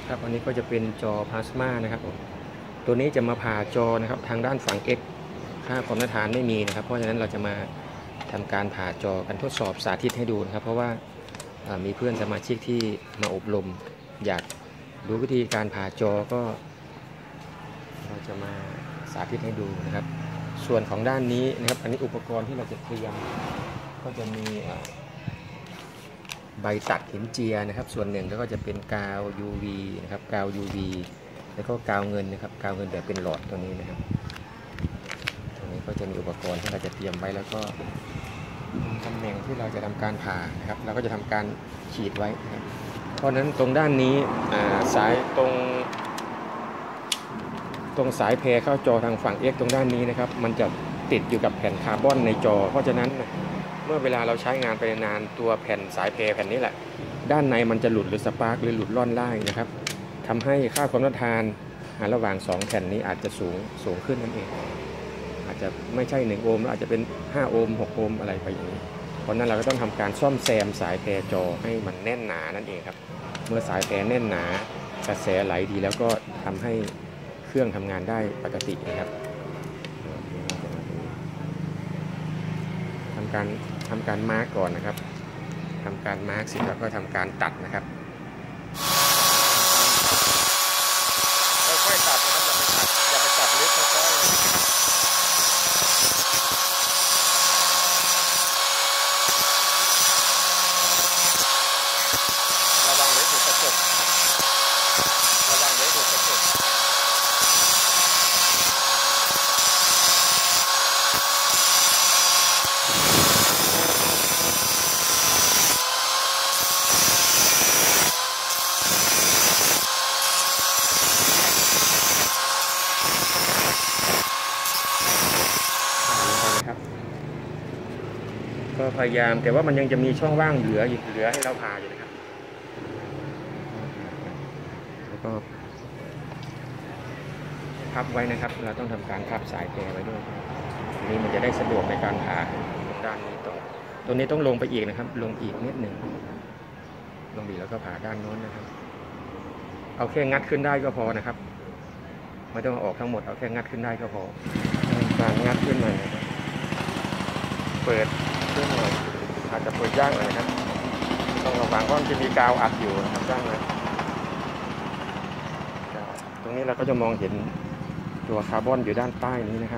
ครับอันนี้ก็จะเป็นจอพลาสมานะครับผมตัวนี้จะมาผ่าจอนะครับทางด้านฝั่ง X ค่าความต้านทานไม่มีนะครับเพราะฉะนั้นเราจะมาทำการผ่าจอกันทดสอบสาธิตให้ดูนะครับเพราะว่ามีเพื่อนสมาชิกที่มาอบรมอยากดูวิธีการผ่าจอก็เราจะมาสาธิตให้ดูนะครับส่วนของด้านนี้นะครับอันนี้อุปกรณ์ที่เราจะเตรียมก็จะมีใบตัดหินเจียนะครับส่วนหนึ่งแล้วก็จะเป็นกาว UV นะครับกาว UV แล้วก็กาวเงินนะครับกาวเงินแบบเป็นหลอดตัวนี้นะครับตรงนี้ก็จะมีอุปกรณ์ที่เราจะเตรียมไว้แล้วก็ตำแหน่งที่เราจะทำการผ่านะครับเราก็จะทำการขีดไว้นะครับเพราะฉะนั้นตรงด้านนี้สายตรงสายแพรเข้าจอทางฝั่ง X ตรงด้านนี้นะครับมันจะติดอยู่กับแผ่นคาร์บอนในจอเพราะฉะนั้นเมื่อเวลาเราใช้งานไปนานตัวแผ่นสายแพรแผ่นนี้แหละด้านในมันจะหลุดหรือสปาร์กหรือหลุดล่อนไล่นะครับทำให้ค่าความต้านทานระหว่าง2แผ่นนี้อาจจะสูงขึ้นนั่นเองอาจจะไม่ใช่1โอห์มอาจจะเป็น5โอห์ม6โอห์มอะไรไปอย่างนี้เพราะนั้นเราก็ต้องทำการซ่อมแซมสายแพรจอให้มันแน่นหนานั่นเองครับเมื่อสายแพรแน่นหนากระแสไหลดีแล้วก็ทำให้เครื่องทำงานได้ปกตินะครับทำการมาร์กก่อนนะครับทำการมาร์กเสร็จแล้วก็ทำการตัดนะครับค่อยๆตัดนะครับอย่าไปตัดลึกค่อยๆระวังเดี๋ยวถูกกระจกระวังเดี๋ยวถูกกระจกก็พยายามแต่ว่ามันยังจะมีช่องว่างเหลือให้เราผ่าอยู่นะครับแล้วก็พับไว้นะครับเราต้องทำการพับสายแพรไว้ด้วยทีนี้มันจะได้สะดวกในการผ่าตรงด้านนี้ตรงนี้ต้องลงไปอีกนะครับลงอีกนิดหนึ่งลงอีกแล้วก็ผ่าด้านโน้นนะครับเอาแค่งัดขึ้นได้ก็พอนะครับไม่ต้องออกทั้งหมดเอาแค่งัดขึ้นได้ก็พอการงัดขึ้นมาเปิดเครื่องหน่อยอาจจะเปิดยากหน่อยนะครับต้องระวังเพราะมันจะมีกาวอัดอยู่นะครับด้านในตรงนี้เราก็จะมองเห็นตัวคาร์บอนอยู่ด้านใต้นี้นะครับ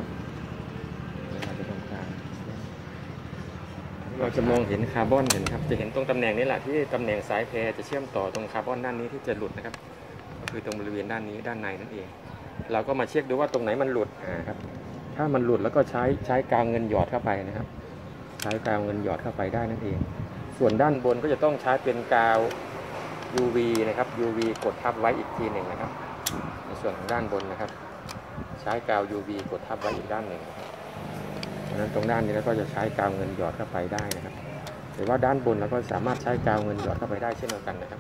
เราจะมองเห็นคาร์บอนเห็นครับจะเห็นตรงตำแหน่งนี้แหละที่ตำแหน่งสายแพรจะเชื่อมต่อตรงคาร์บอนด้านนี้ที่จะหลุดนะครับก็คือตรงบริเวณด้านนี้ด้านในนั่นเองเราก็มาเช็คดูว่าตรงไหนมันหลุดครับถ้ามันหลุดแล้วก็ใช้กาวเงินหยอดเข้าไปนะครับใช้กาวเงินหยอดเข้าไปได้นั่นเองส่วนด้านบนก็จะต้องใช้เป็นกาว UV นะครับ UV กดทับไว้อีกทีหนึ่งนะครับในส่วนของด้านบนนะครับใช้กาว UV กดทับไว้อีกด้านหนึ่งดังนั้นตรงด้านนี้เราก็จะใช้กาวเงินหยอดเข้าไปได้นะครับหรือว่าด้านบนเราก็สามารถใช้กาวเงินหยอดเข้าไปได้เช่นเดียวกันนะครับ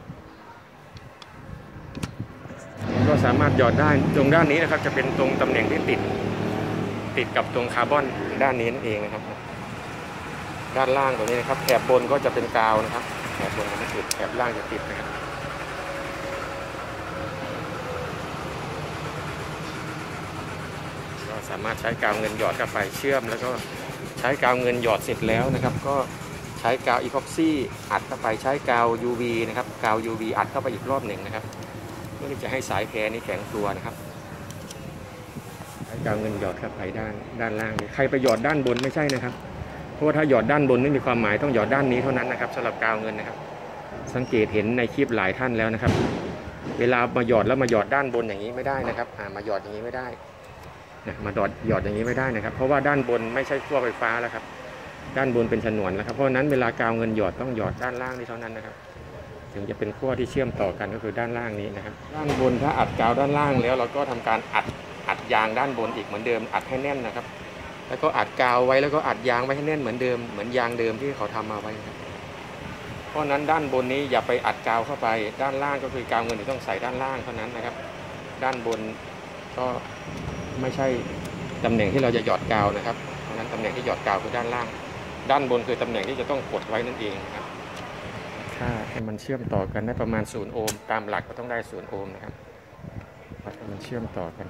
ก็สามารถหยอดได้ตรงด้านนี้นะครับจะเป็นตรงตำแหน่งที่ติดกับตรงคาร์บอนด้านนี้นั่นเองนะครับด้านล่างตรงนี้นะครับแถบบนก็จะเป็นกาวนะครับแถบบนจะติดแถบล่างจะติดนะครับก็สามารถใช้กาวเงินหยอดเข้าไปเชื่อมแล้วก็ใช้กาวเงินหยอดเสร็จแล้วนะครับก็ใช้กาวอีพ็อกซี่อัดเข้าไปใช้กาว UV นะครับกาว UV อัดเข้าไปอีกรอบหนึ่งนะครับเพื่อที่จะให้สายแพรนี้แข็งตัวนะครับใช้กาวเงินหยอดเข้าไปด้านล่างใครไปหยอดด้านบนไม่ใช่นะครับเพราะว่าถ้าหยอดด้านบนไม่มีความหมายต้องหยอดด้านนี้เท่านั้นนะครับสำหรับกาวเงินนะครับสังเกตเห็นในคลิปหลายท่านแล้วนะครับเวลามาหยอดแล้วมาหยอดด้านบนอย่างนี้ไม่ได้นะครับมาหยอดอย่างนี้ไม่ได้นะมาหยอดอย่างนี้ไม่ได้นะครับเพราะว่าด้านบนไม่ใช่ขั้วไฟฟ้าแล้วครับด้านบนเป็นฉนวนแล้วครับเพราะนั้นเวลากาวเงินหยอดต้องหยอดด้านล่างนี้เท่านั้นนะครับถึงจะเป็นขั้วที่เชื่อมต่อกันก็คือด้านล่างนี้นะครับด้านบนถ้าอัดกาวด้านล่างแล้วเราก็ทำการอัดยางด้านบนอีกเหมือนเดิมอัดให้แน่นนะครับแล้วก็อัดกาวไว้แล้วก็อัดยางไว้ให้แน่นเหมือนเดิมเหมือนยางเดิมที่เขาทำมาไว้ครับเพราะนั้นด้านบนนี้อย่าไปอัดกาวเข้าไปด้านล่างก็คือกาวเงินต้องใส่ด้านล่างเท่านั้นนะครับด้านบนก็ไม่ใช่ตำแหน่งที่เราจะหยอดกาวนะครับเพราะนั้นตำแหน่งที่หยอดกาวคือด้านล่างด้านบนคือตำแหน่งที่จะต้องกดไว้นั่นเองนะครับค่าให้มันเชื่อมต่อกันได้ประมาณ0 โอห์มตามหลักก็ต้องได้0 โอห์มนะครับวัดให้มันเชื่อมต่อกัน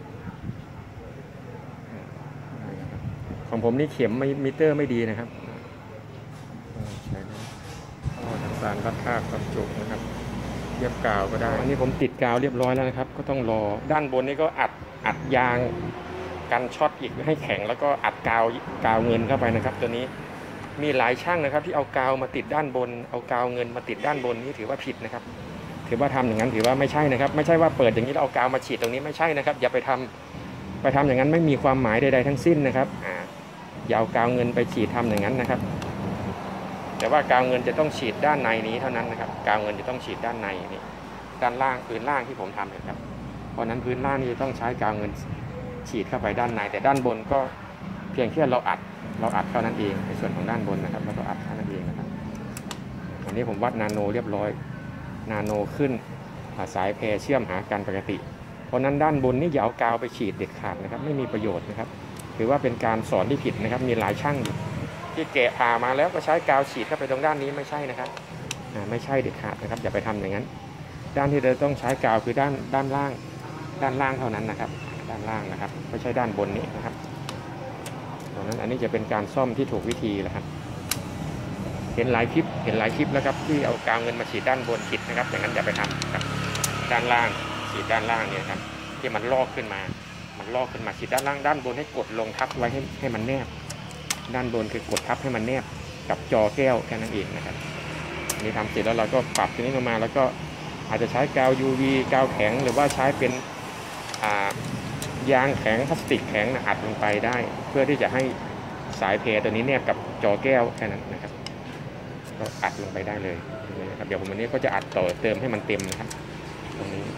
ของผมนี่เข็มมิเตอร์ไม่ดีนะครับใช้ได้น้ำตาลวัดค่าความจุนะครับเทียบกาวก็ได้อันนี้ผมติดกาวเรียบร้อยแล้วนะครับก็ต้องรอด้านบนนี่ก็อัดยางกันช็อตอีกให้แข็งแล้วก็อัดกาวเงินเข้าไปนะครับตัวนี้มีหลายช่างนะครับที่เอากาวมาติดด้านบนเอากาวเงินมาติดด้านบนนี่ถือว่าผิดนะครับถือว่าทำอย่างนั้นถือว่าไม่ใช่นะครับไม่ใช่ว่าเปิดอย่างนี้แล้วเอากาวมาฉีดตรงนี้ไม่ใช่นะครับอย่าไปทำอย่างนั้นไม่มีความหมายใดๆทั้งสิ้นนะครับอย่าเอากาวเงินไปฉีดทำอย่างนั้นนะครับแต่ว่ากาวเงินจะต้องฉีดด้านในนี้เท่านั้นนะครับกาวเงินจะต้องฉีดด้านในนี่ด้านล่างพื้นล่างที่ผมทำนะครับเพราะนั้นพื้นล่างนี่จะต้องใช้กาวเงินฉีดเข้าไปด้านในแต่ด้านบนก็เพียงแค่เราอัดเท่านั้นเองในส่วนของด้านบนนะครับแล้วก็อัดเท่านั้นเองนะครับอันนี้ผมวัดนาโนเรียบร้อยนาโนขึ้นสายแพรเชื่อมหากันปกติเพราะนั้นด้านบนนี่อย่าเอากาวไปฉีดเด็ดขาดนะครับไม่มีประโยชน์นะครับถือว่าเป็นการสอนที่ผิดนะครับมีหลายช่างที่แกะผ่ามาแล้วก็ใช้กาวฉีดเข้าไปตรงด้านนี้ไม่ใช่นะครับไม่ใช่เด็ดขาดนะครับอย่าไปทำอย่างนั้นด้านที่เราต้องใช้กาวคือด้านล่างเท่านั้นนะครับด้านล่างนะครับไม่ใช่ด้านบนนี้นะครับดังนั้นอันนี้จะเป็นการซ่อมที่ถูกวิธีแล้วครับเห็นหลายคลิปแล้วครับที่เอากาวเงินมาฉีดด้านบนผิดนะครับอย่างนั้นอย่าไปทำครับด้านล่างฉีดด้านล่างเนี่ยครับที่มันลอกขึ้นมาฉีดด้านล่างด้านบนให้กดลงทับไว้ให้มันแนบด้านบนคือกดทับให้มันแนบกับจอแก้วแค่นั้นเองนะครับนี่ทำเสร็จแล้วเราก็ปรับตัวนี้ลงมาแล้วก็อาจจะใช้กาว UV กาวแข็งหรือว่าใช้เป็นยางแข็งพลาสติกแข็งอัดลงไปได้เพื่อที่จะให้สายเพลตัวนี้แนบกับจอแก้วแค่นั้นนะครับก็อัดลงไปได้เลยนะครับเดี๋ยวผมวันนี้ก็จะอัดต่อเติมให้มันเต็มนะครับตรงนี้